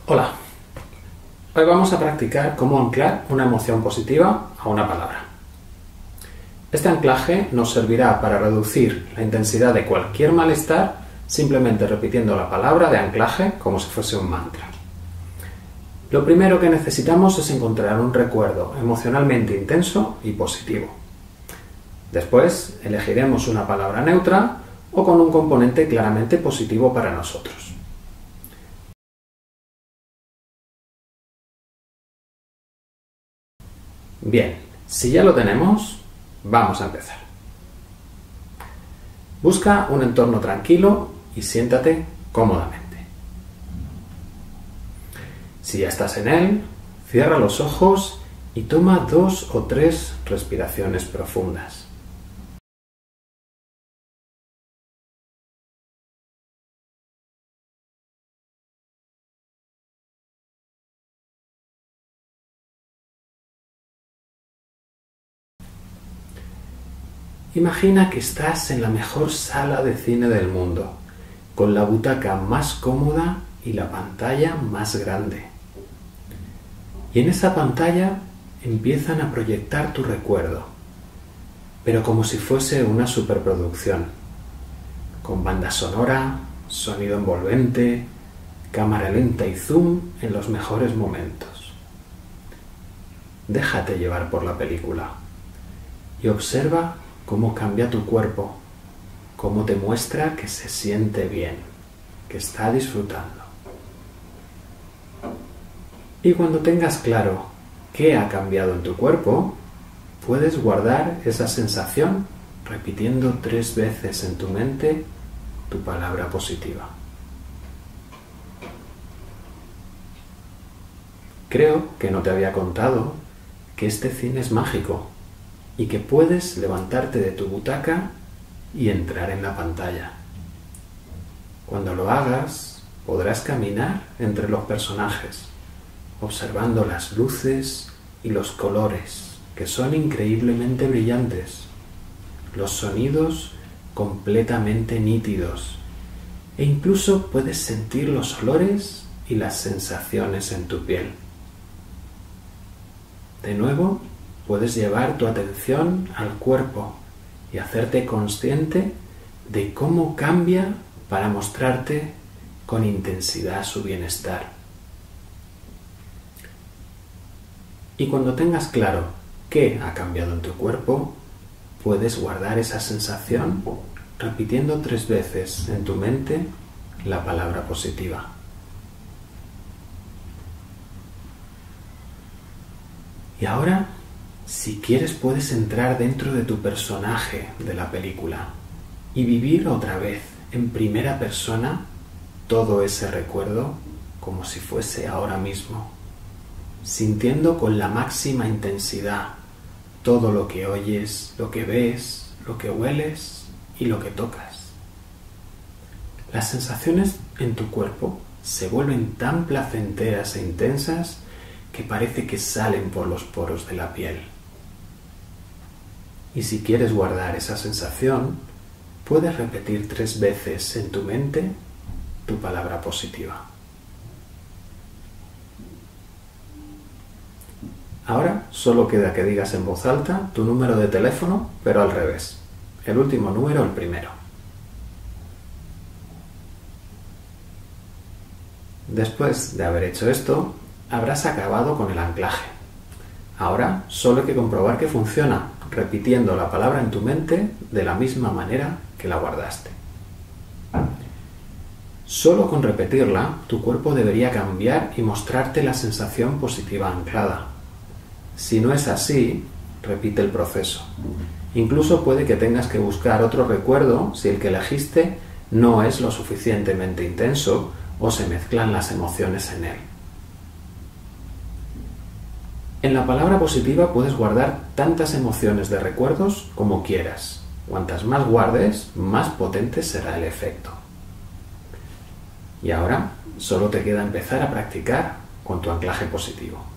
Hola, hoy vamos a practicar cómo anclar una emoción positiva a una palabra. Este anclaje nos servirá para reducir la intensidad de cualquier malestar simplemente repitiendo la palabra de anclaje como si fuese un mantra. Lo primero que necesitamos es encontrar un recuerdo emocionalmente intenso y positivo. Después elegiremos una palabra neutra o con un componente claramente positivo para nosotros. Bien, si ya lo tenemos, vamos a empezar. Busca un entorno tranquilo y siéntate cómodamente. Si ya estás en él, cierra los ojos y toma 2 o 3 respiraciones profundas. Imagina que estás en la mejor sala de cine del mundo, con la butaca más cómoda y la pantalla más grande. Y en esa pantalla empiezan a proyectar tu recuerdo, pero como si fuese una superproducción, con banda sonora, sonido envolvente, cámara lenta y zoom en los mejores momentos. Déjate llevar por la película y observa cómo cambia tu cuerpo, cómo te muestra que se siente bien, que está disfrutando. Y cuando tengas claro qué ha cambiado en tu cuerpo, puedes guardar esa sensación repitiendo 3 veces en tu mente tu palabra positiva. Creo que no te había contado que este cine es mágico y que puedes levantarte de tu butaca y entrar en la pantalla. Cuando lo hagas, podrás caminar entre los personajes, observando las luces y los colores, que son increíblemente brillantes, los sonidos completamente nítidos, e incluso puedes sentir los olores y las sensaciones en tu piel. De nuevo, puedes llevar tu atención al cuerpo y hacerte consciente de cómo cambia para mostrarte con intensidad su bienestar. Y cuando tengas claro qué ha cambiado en tu cuerpo, puedes guardar esa sensación repitiendo 3 veces en tu mente la palabra positiva. Y ahora, si quieres, puedes entrar dentro de tu personaje de la película y vivir otra vez en primera persona todo ese recuerdo como si fuese ahora mismo, sintiendo con la máxima intensidad todo lo que oyes, lo que ves, lo que hueles y lo que tocas. Las sensaciones en tu cuerpo se vuelven tan placenteras e intensas que parece que salen por los poros de la piel. Y si quieres guardar esa sensación, puedes repetir 3 veces en tu mente tu palabra positiva. Ahora solo queda que digas en voz alta tu número de teléfono, pero al revés. El último número, el primero. Después de haber hecho esto, habrás acabado con el anclaje. Ahora solo hay que comprobar que funciona, repitiendo la palabra en tu mente de la misma manera que la guardaste. Solo con repetirla, tu cuerpo debería cambiar y mostrarte la sensación positiva anclada. Si no es así, repite el proceso. Incluso puede que tengas que buscar otro recuerdo si el que elegiste no es lo suficientemente intenso o se mezclan las emociones en él. En la palabra positiva puedes guardar tantas emociones de recuerdos como quieras. Cuantas más guardes, más potente será el efecto. Y ahora solo te queda empezar a practicar con tu anclaje positivo.